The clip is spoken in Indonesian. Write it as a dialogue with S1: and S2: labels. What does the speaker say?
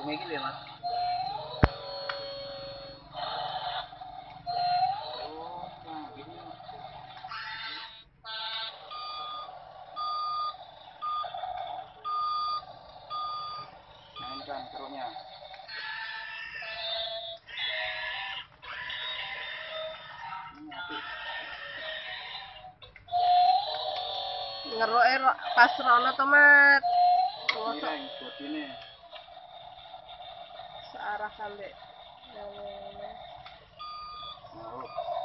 S1: ini gini mas. Oh, nah gini. Mainkan keruknya.
S2: Ngeroke pas rono tomat.
S1: Miring buat ini.
S2: Searah sampai.
S1: Nah,